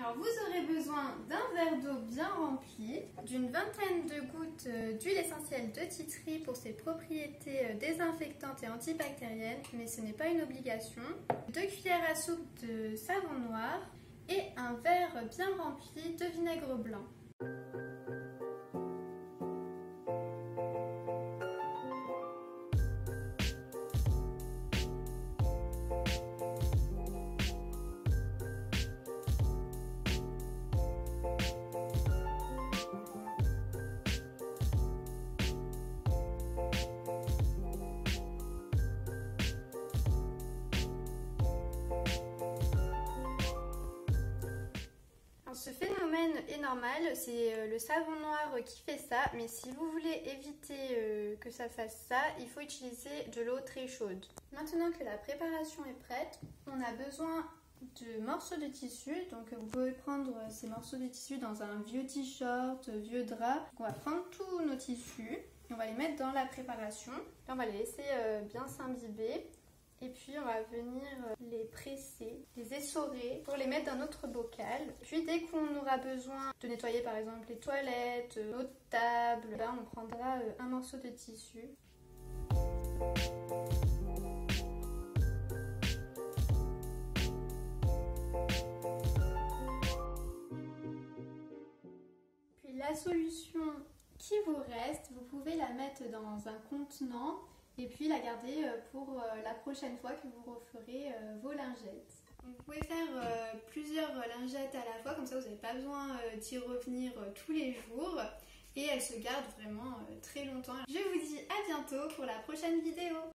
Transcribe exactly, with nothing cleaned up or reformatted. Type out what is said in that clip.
Alors vous aurez besoin d'un verre d'eau bien rempli, d'une vingtaine de gouttes d'huile essentielle de tea tree pour ses propriétés désinfectantes et antibactériennes, mais ce n'est pas une obligation, deux cuillères à soupe de savon noir et un verre bien rempli de vinaigre blanc. Ce phénomène est normal, c'est le savon noir qui fait ça, mais si vous voulez éviter que ça fasse ça, il faut utiliser de l'eau très chaude. Maintenant que la préparation est prête, on a besoin de morceaux de tissu, donc vous pouvez prendre ces morceaux de tissu dans un vieux t-shirt, vieux drap. On va prendre tous nos tissus et on va les mettre dans la préparation. Là, on va les laisser bien s'imbiber. Et puis on va venir les presser, les essorer pour les mettre dans notre bocal. Puis dès qu'on aura besoin de nettoyer par exemple les toilettes, notre table, ben on prendra un morceau de tissu. Puis la solution qui vous reste, vous pouvez la mettre dans un contenant et puis la garder pour la prochaine fois que vous referez vos lingettes. Vous pouvez faire plusieurs lingettes à la fois, comme ça vous n'avez pas besoin d'y revenir tous les jours et elles se gardent vraiment très longtemps. Je vous dis à bientôt pour la prochaine vidéo.